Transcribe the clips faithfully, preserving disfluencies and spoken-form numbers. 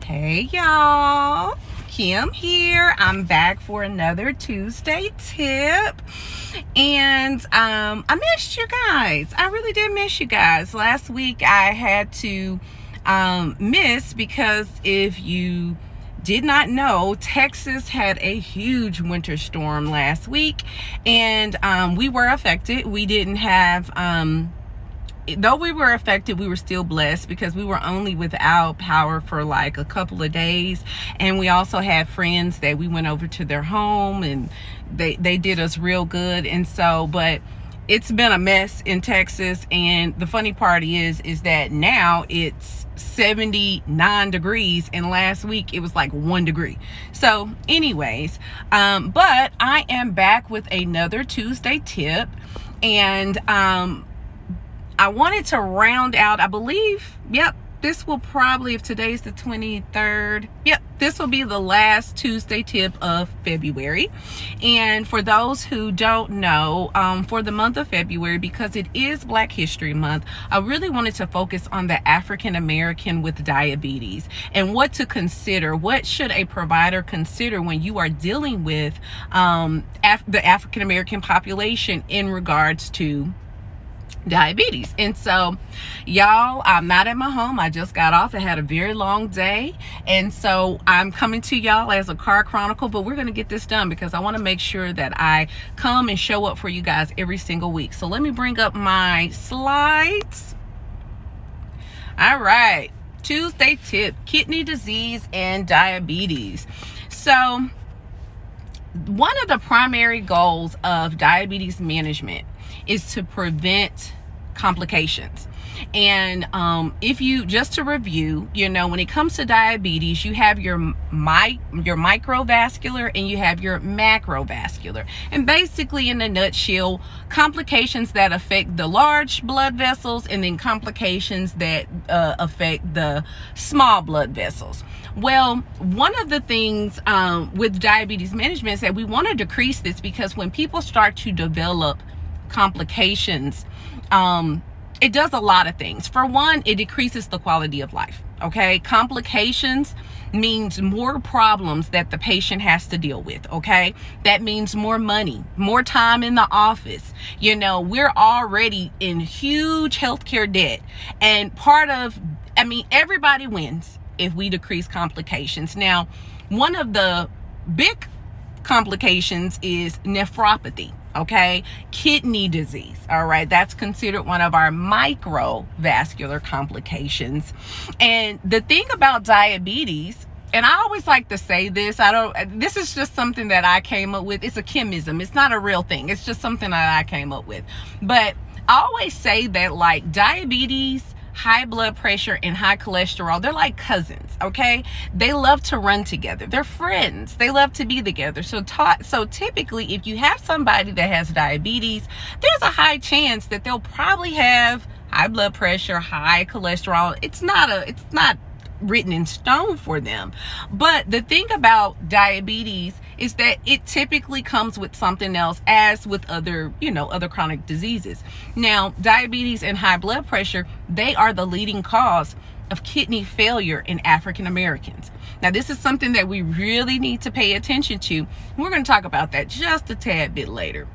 Hey y'all, Kim here. I'm back for another Tuesday tip, and um I missed you guys. I really did miss you guys. Last week I had to um miss because if you did not know, Texas had a huge winter storm last week, and um we were affected. We didn't have um though we were affected, we were still blessed because we were only without power for like a couple of days. And we also had friends that we went over to their home, and they they did us real good. And so, but it's been a mess in Texas. And the funny part is is that now it's seventy-nine degrees, and last week it was like one degree. So anyways, um but I am back with another Tuesday tip, and um I wanted to round out, I believe, yep, this will probably, if today's the twenty-third, yep, this will be the last Tuesday tip of February. And for those who don't know, um, for the month of February, because it is Black History Month, I really wanted to focus on the African American with diabetes and what to consider. What should a provider consider when you are dealing with um, Af the African American population in regards to diabetes? And so, y'all, I'm not at my home. I just got off. I had a very long day, and so I'm coming to y'all as a car chronicle, but we're going to get this done because I want to make sure that I come and show up for you guys every single week. So let me bring up my slides. All right, Tuesday tip: kidney disease and diabetes. So one of the primary goals of diabetes management is to prevent complications. And um, if you, just to review, you know, when it comes to diabetes, you have your my your microvascular and you have your macrovascular. And basically, in a nutshell, complications that affect the large blood vessels, and then complications that uh, affect the small blood vessels. Well, one of the things um, with diabetes management is that we want to decrease this, because when people start to develop complications, um it does a lot of things. For one, it decreases the quality of life. Okay, complications means more problems that the patient has to deal with. Okay, that means more money, more time in the office. You know, we're already in huge healthcare debt, and part of, I mean, everybody wins if we decrease complications. Now, one of the big complications is nephropathy. Okay, kidney disease. All right, that's considered one of our microvascular complications. And the thing about diabetes, and I always like to say this, I don't, this is just something that I came up with. It's a chemism. It's not a real thing. It's just something that I came up with. But I always say that, like, diabetes, high blood pressure, and high cholesterol, they're like cousins. Okay, they love to run together. They're friends. They love to be together. So so typically, if you have somebody that has diabetes, there's a high chance that they'll probably have high blood pressure, high cholesterol. It's not a it's not written in stone for them. But the thing about diabetes is that it typically comes with something else, as with other, you know, other chronic diseases. Now, diabetes and high blood pressure, they are the leading cause of kidney failure in African Americans. Now, this is something that we really need to pay attention to. We're going to talk about that just a tad bit later.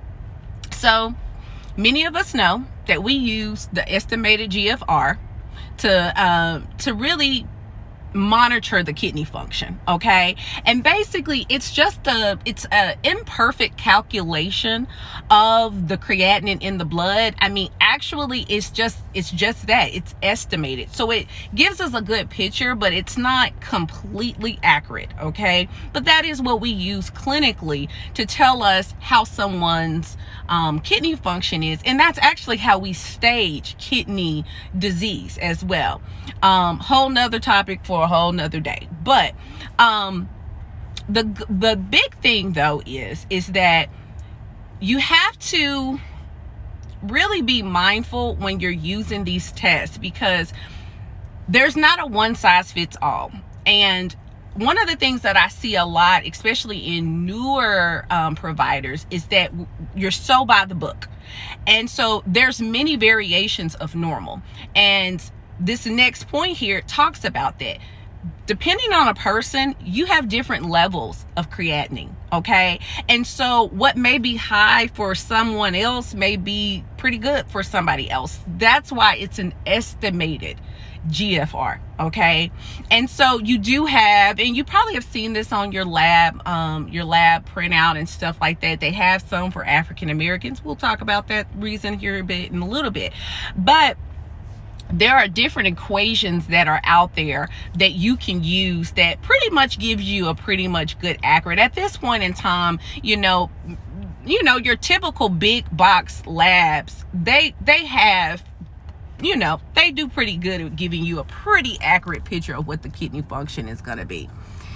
So, many of us know that we use the estimated G F R to uh, to really monitor the kidney function. Okay, and basically it's just a it's a imperfect calculation of the creatinine in the blood. I mean, actually it's just it's just that it's estimated, so it gives us a good picture, but it's not completely accurate. Okay, but that is what we use clinically to tell us how someone's um, kidney function is, and that's actually how we stage kidney disease as well. Um, whole nother topic for a whole nother day. But um the the big thing though is is that you have to really be mindful when you're using these tests, because there's not a one size fits all. And one of the things that I see a lot, especially in newer um, providers, is that you're so by the book. And so there's many variations of normal. And this next point here talks about that. depending on a person, you have different levels of creatinine, okay? And so what may be high for someone else may be pretty good for somebody else. That's why it's an estimated G F R, okay? And so you do have, and you probably have seen this on your lab, um, your lab printout and stuff like that. They have some for African Americans. We'll talk about that reason here a bit in a little bit. But there are different equations that are out there that you can use that pretty much gives you a pretty much good accurate. At this point in time, you know, you know, your typical big box labs, they they have, you know, they do pretty good at giving you a pretty accurate picture of what the kidney function is going to be.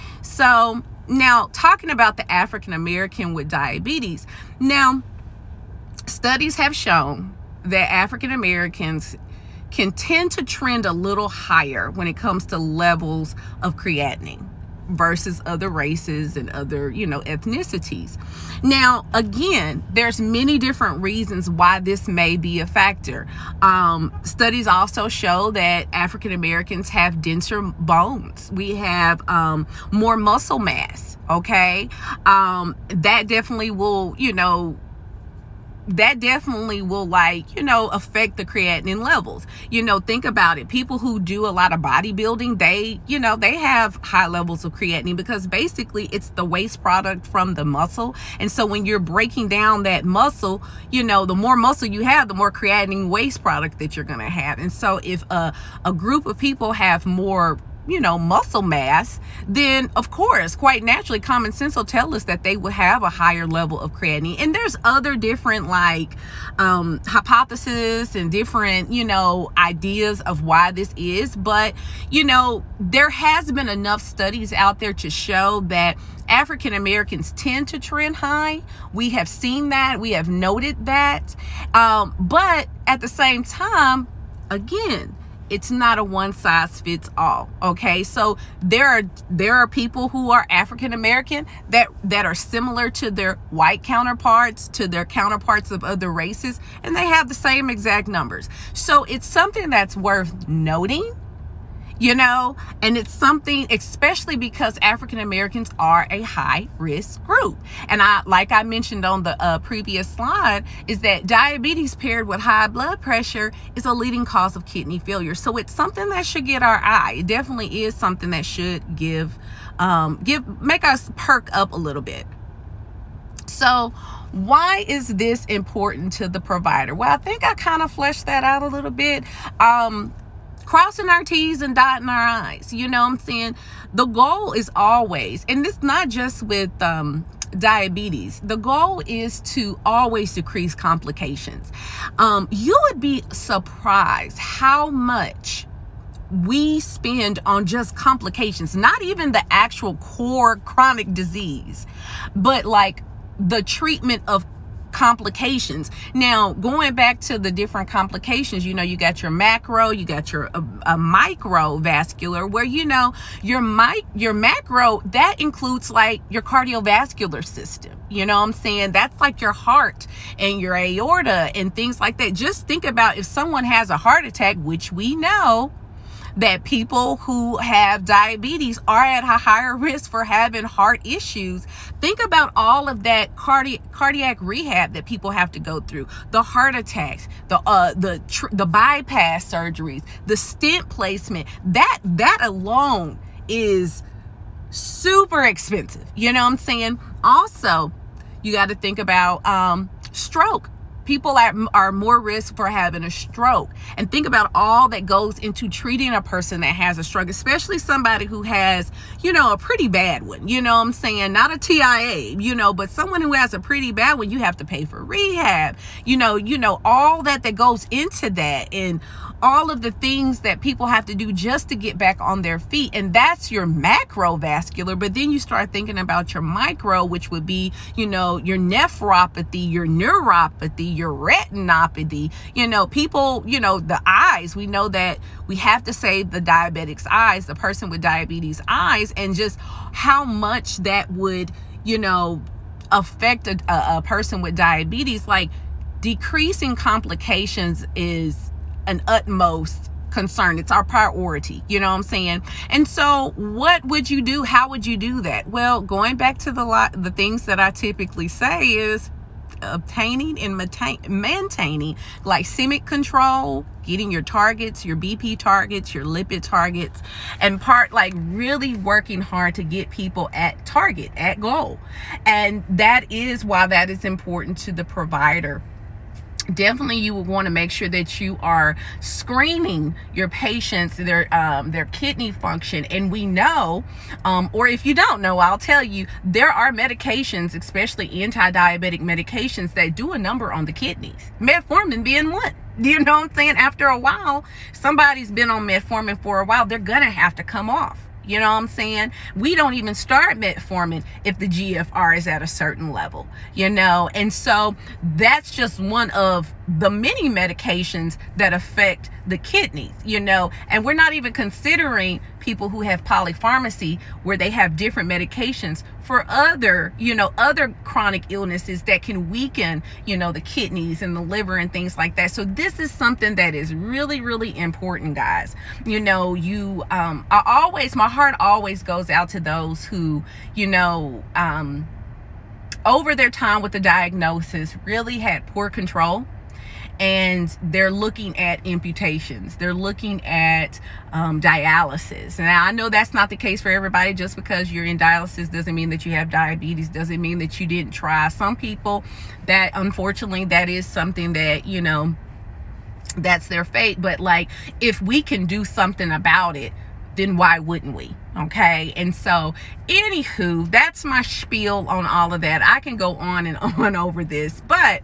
So now talking about the African American with diabetes, now studies have shown that African Americans can tend to trend a little higher when it comes to levels of creatinine versus other races and other, you know, ethnicities. Now, again, there's many different reasons why this may be a factor. Um, studies also show that African Americans have denser bones. We have um, more muscle mass, okay? Um, that definitely will, you know, that definitely will, like, you know, affect the creatinine levels. You know, think about it. People who do a lot of bodybuilding, they, you know, they have high levels of creatinine because basically it's the waste product from the muscle. And so when you're breaking down that muscle, you know, the more muscle you have, the more creatinine waste product that you're going to have. And so if a, a group of people have more, you know, muscle mass, then of course, quite naturally, common sense will tell us that they will have a higher level of creatinine. And there's other different like um, hypotheses and different, you know, ideas of why this is. But, you know, there has been enough studies out there to show that African Americans tend to trend high. We have seen that. We have noted that. Um, but at the same time, again, it's not a one size fits all. Okay, so there are there are people who are African American that that are similar to their white counterparts, to their counterparts of other races, and they have the same exact numbers. So it's something that's worth noting, you know, and it's something, especially because African Americans are a high risk group. And I, like I mentioned on the uh, previous slide, is that diabetes paired with high blood pressure is a leading cause of kidney failure. So it's something that should get our eye. It definitely is something that should give, um, give, make us perk up a little bit. So why is this important to the provider? Well, I think I kind of fleshed that out a little bit. Um, Crossing our T's and dotting our I's, you know what I'm saying? The goal is always, and this not just with um, diabetes, the goal is to always decrease complications. Um, you would be surprised how much we spend on just complications, not even the actual core chronic disease, but like the treatment of complications. Now, going back to the different complications, you know, you got your macro, you got your uh, a microvascular, where, you know, your mic your macro, that includes like your cardiovascular system. You know what I'm saying? That's like your heart and your aorta and things like that. Just think about if someone has a heart attack, which we know that people who have diabetes are at a higher risk for having heart issues. Think about all of that cardi cardiac rehab that people have to go through, the heart attacks, the uh, the tr the bypass surgeries, the stent placement. That that alone is super expensive. You know what I'm saying? Also, you got to think about um, stroke. People are, are more risk for having a stroke. And think about all that goes into treating a person that has a stroke, especially somebody who has, you know, a pretty bad one. You know what I'm saying? Not a T I A, you know, but someone who has a pretty bad one, you have to pay for rehab. You know, you know, all that that goes into that, and all of the things that people have to do just to get back on their feet. And that's your macrovascular. But then you start thinking about your micro, which would be, you know, your nephropathy, your neuropathy, your retinopathy. You know, people, you know, the eyes, we know that we have to save the diabetic's eyes, the person with diabetes eyes, and just how much that would, you know, affect a, a, a person with diabetes. Like, decreasing complications is an utmost concern. It's our priority. You know what I'm saying? And so what would you do? How would you do that? Well, going back to the lot, the things that I typically say is obtaining and maintaining glycemic control, getting your targets, your B P targets, your lipid targets, and part like really working hard to get people at target, at goal. And that is why that is important to the provider. Definitely, you would want to make sure that you are screening your patients, their um, their kidney function. And we know, um, or if you don't know, I'll tell you, there are medications, especially anti-diabetic medications, that do a number on the kidneys. Metformin being one. You know what I'm saying? After a while, somebody's been on metformin for a while, they're gonna have to come off. You know what I'm saying? We don't even start metformin if the G F R is at a certain level, you know? And so that's just one of the many medications that affect the kidneys, you know? And we're not even considering people who have polypharmacy, where they have different medications for other, you know, other chronic illnesses that can weaken, you know, the kidneys and the liver and things like that. So this is something that is really, really important, guys. You know, you, um, I always, my heart always goes out to those who, you know, um, over their time with the diagnosis really had poor control. And they're looking at amputations. They're looking at um, dialysis. Now, I know that's not the case for everybody. Just because you're in dialysis doesn't mean that you have diabetes, doesn't mean that you didn't try. Some people, that unfortunately, that is something that, you know, that's their fate. But like, if we can do something about it, then why wouldn't we? Okay. And so anywho, that's my spiel on all of that. I can go on and on over this, but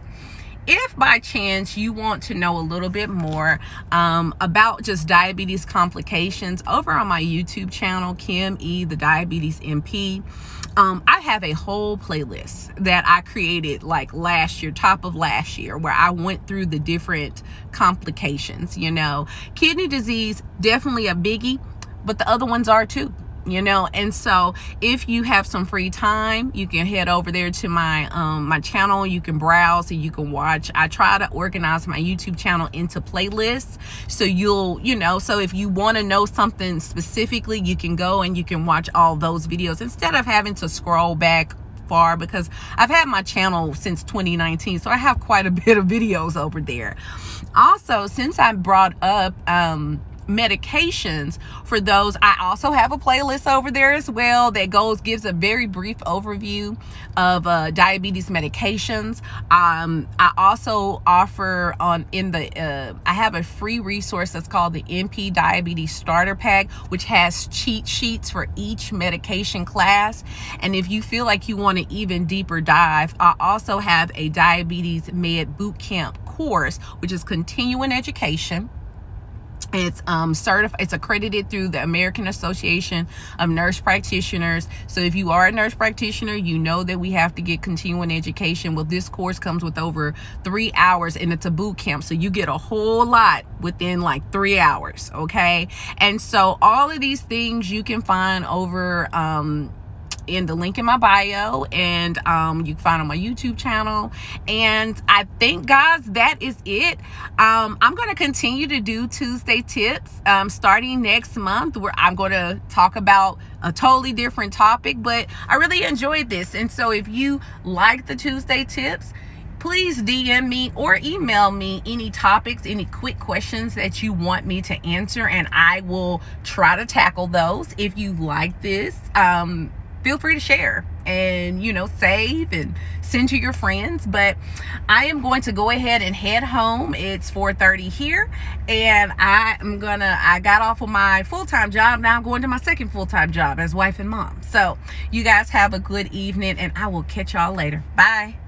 if by chance you want to know a little bit more um, about just diabetes complications, over on my YouTube channel, Kim E, the Diabetes M P, um, I have a whole playlist that I created like last year, top of last year, where I went through the different complications. You know, kidney disease, definitely a biggie, but the other ones are too. You know, and so if you have some free time, you can head over there to my um my channel. You can browse and you can watch. I try to organize my YouTube channel into playlists, so you'll, you know, so if you want to know something specifically, you can go and you can watch all those videos instead of having to scroll back far, because I've had my channel since twenty nineteen, so I have quite a bit of videos over there. Also, since I brought up um medications, for those, I also have a playlist over there as well that goes gives a very brief overview of uh, diabetes medications. um I also offer on in the uh, I have a free resource that's called the M P Diabetes Starter Pack, which has cheat sheets for each medication class. And if you feel like you want to even deeper dive, I also have a Diabetes Med Bootcamp course, which is continuing education. It's um certified, it's accredited through the American Association of Nurse Practitioners. So if you are a nurse practitioner, you know that we have to get continuing education. Well, this course comes with over three hours and it's a boot camp, so you get a whole lot within like three hours. Okay, and so all of these things you can find over um in the link in my bio, and um you can find on my YouTube channel. And I think, guys, that is it. um I'm going to continue to do Tuesday tips um starting next month, where I'm going to talk about a totally different topic, but I really enjoyed this. And so if you like the Tuesday tips, please D M me or email me any topics, any quick questions that you want me to answer, and I will try to tackle those. If you like this, um feel free to share and, you know, save and send to your friends. But I am going to go ahead and head home. It's four thirty here, and I am gonna, I got off of my full-time job. Now I'm going to my second full-time job as wife and mom. So you guys have a good evening, and I will catch y'all later. Bye.